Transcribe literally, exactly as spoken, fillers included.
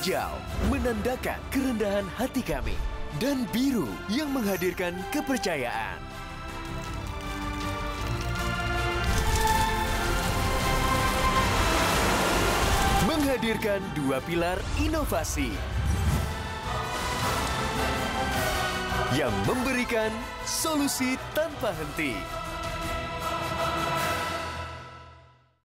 hijau menandakan kerendahan hati kami, dan biru yang menghadirkan kepercayaan. Menghadirkan dua pilar inovasi yang memberikan solusi tanpa henti.